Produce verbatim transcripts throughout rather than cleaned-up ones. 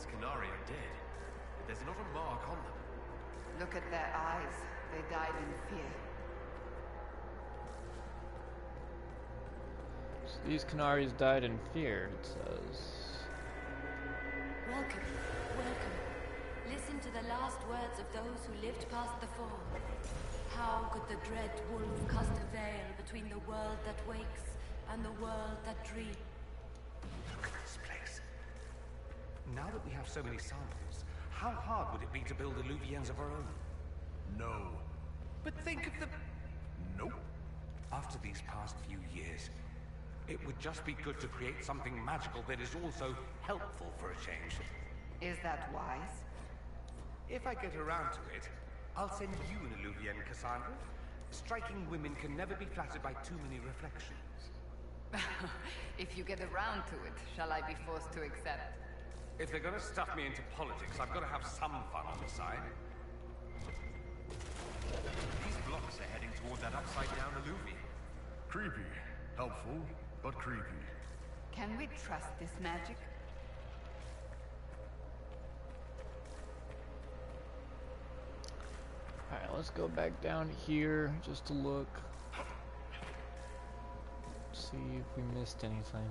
These Qunari are dead, but there's not a mark on them. Look at their eyes. They died in fear. So these Qunari's died in fear, it says. Welcome, welcome. Listen to the last words of those who lived past the fall. How could the dread wolf cast a veil between the world that wakes and the world that dreams? Look at this place. Now that we have so many samples, how hard would it be to build Illuvians of our own? No. But think of the... Nope. After these past few years, it would just be good to create something magical that is also helpful for a change. Is that wise? If I get around to it, I'll send you an Illuvian, Cassandra. Striking women can never be flattered by too many reflections. If you get around to it, shall I be forced to accept? If they're gonna stuff me into politics, I've got to have some fun on the side. These blocks are heading toward that upside-down Illuvian. Creepy. Helpful, but creepy. Can we trust this magic? Alright, let's go back down here just to look. See if we missed anything.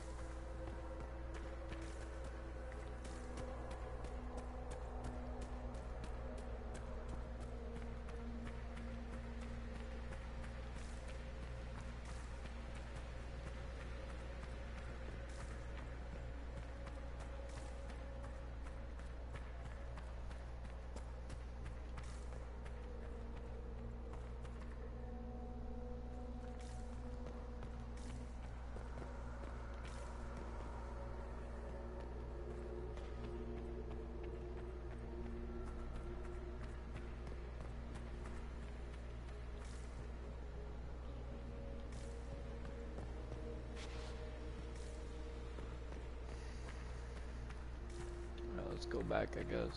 Let's go back, I guess.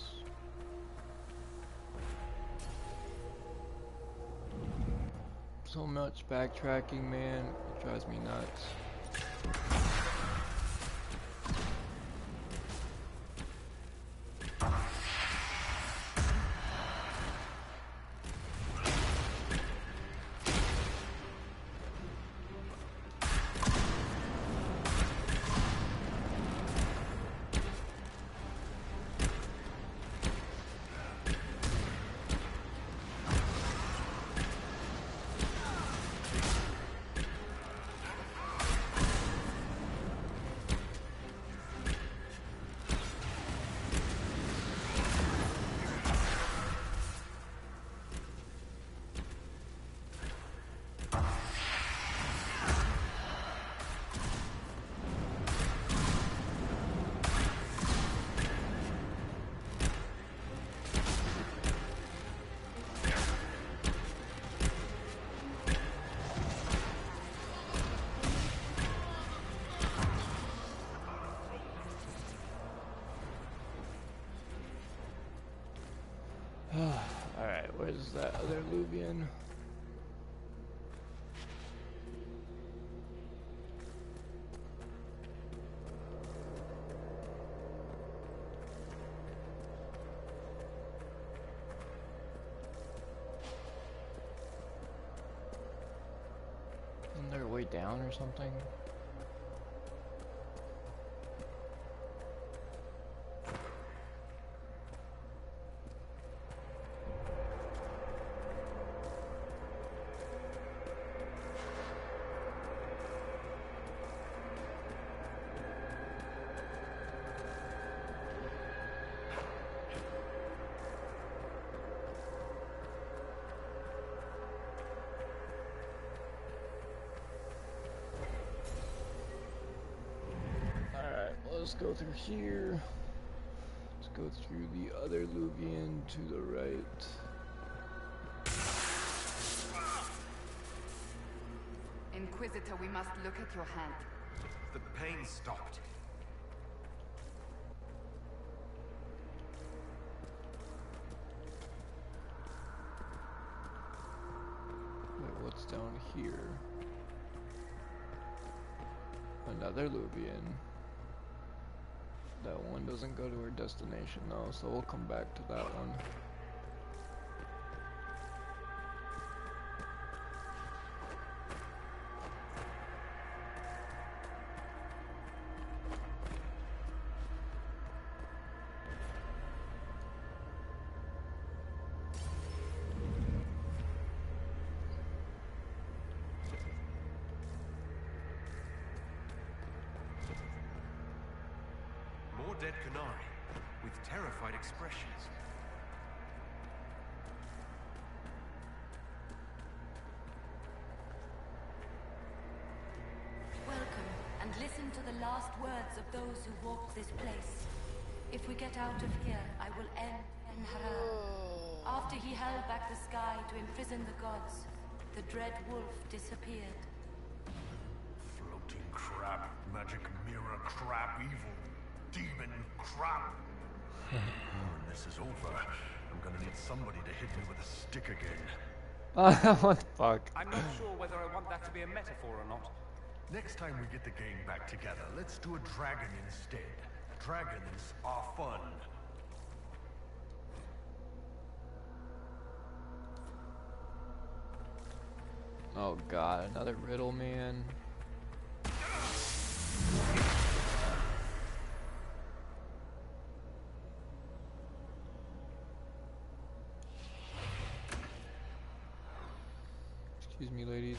So much backtracking, man. It drives me nuts. Alright, where's that other Illuvian? Isn't there a way down or something? Let's go through here. Let's go through the other Illuvian to the right. Inquisitor, we must look at your hand. The pain stopped. Wait, what's down here? Another Illuvian. That one doesn't go to our destination though, so we'll come back to that one. More dead Qunari, with terrified expressions. Welcome, and listen to the last words of those who walk this place. If we get out of here, I will end En-Haran. After he held back the sky to imprison the gods, the dread wolf disappeared. Floating crap, magic mirror crap, evil demon crap. When this is over, I'm gonna need somebody to hit me with a stick again. What the fuck? I'm not sure whether I want that to be a metaphor or not. Next time we get the gang back together, let's do a dragon instead. Dragons are fun. Oh god, another riddle, man. Excuse me, ladies.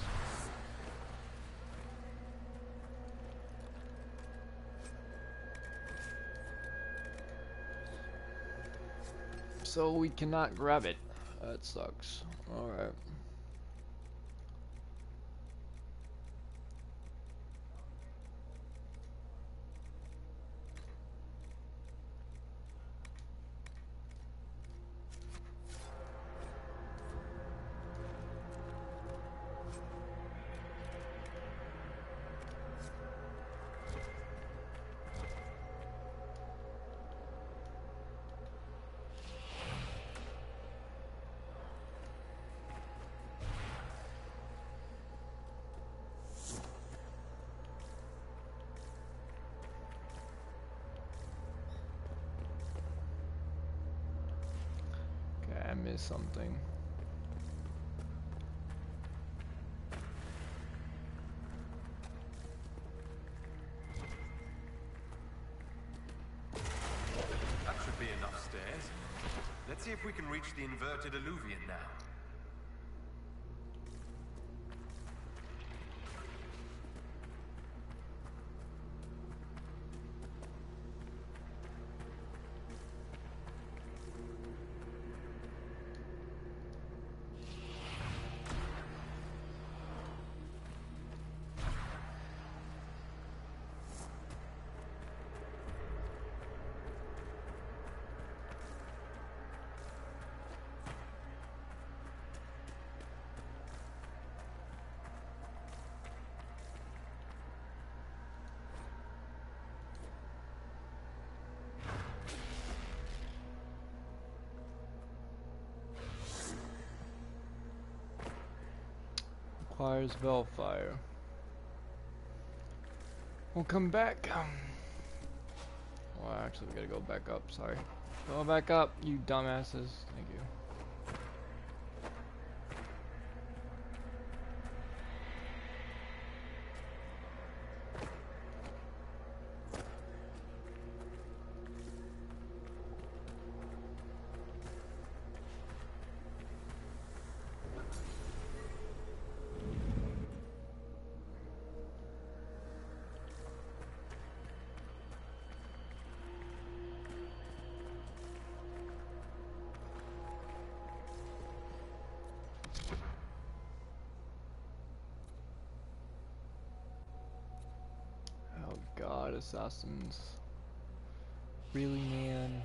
So we cannot grab it. That sucks. Alright. I missed something. That should be enough stairs. Let's see if we can reach the inverted alluvion now. Requires Velfire. We'll come back. Um, well, actually, we gotta go back up. Sorry. Go back up, you dumbasses. Thank you. God, assassins. Really, man?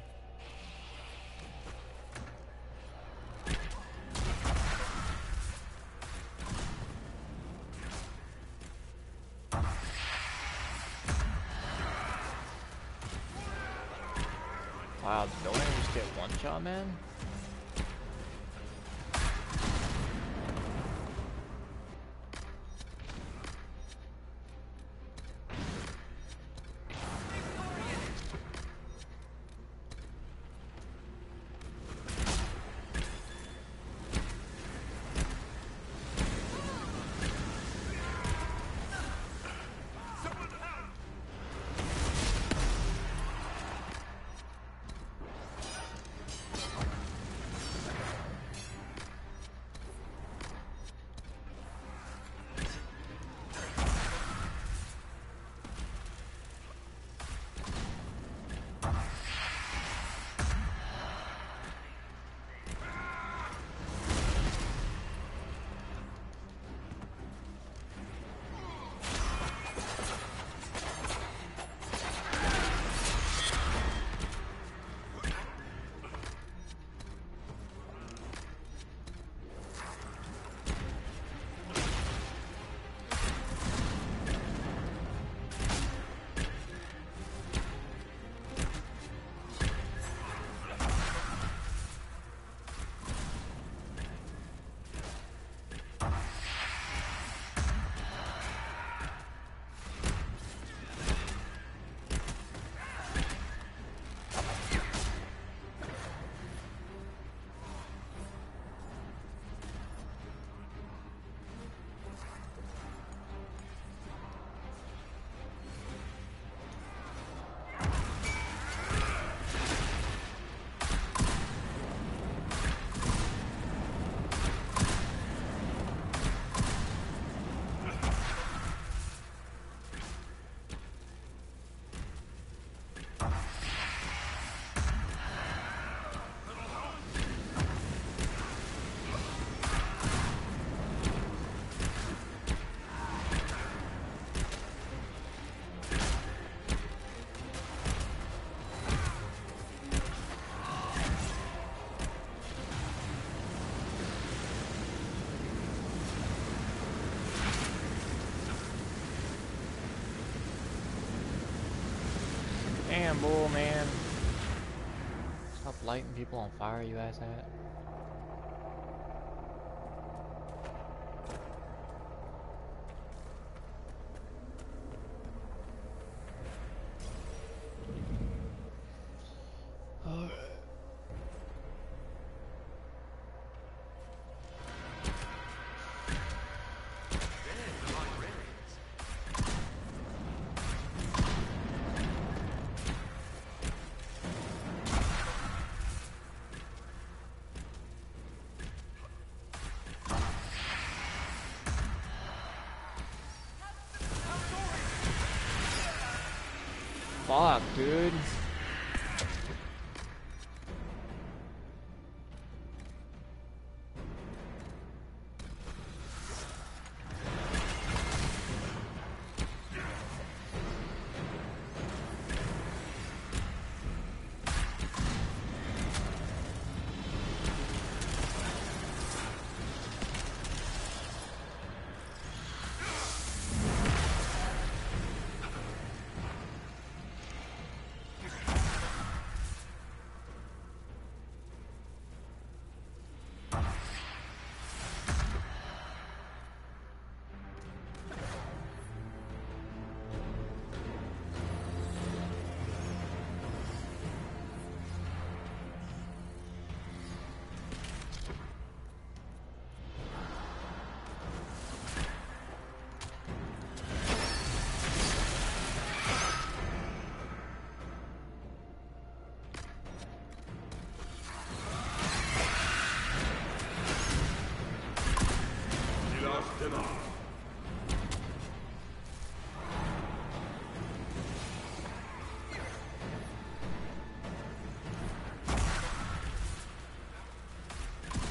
Wow, don't I just get one shot, man? Damn, bull, man. Stop lighting people on fire, you asshat. Fuck, dude.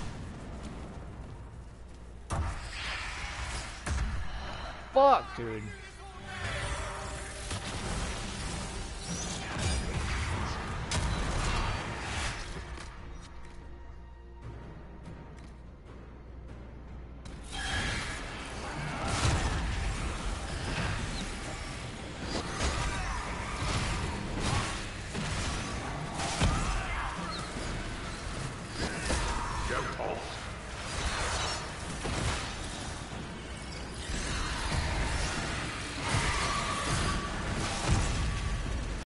Fuck, dude.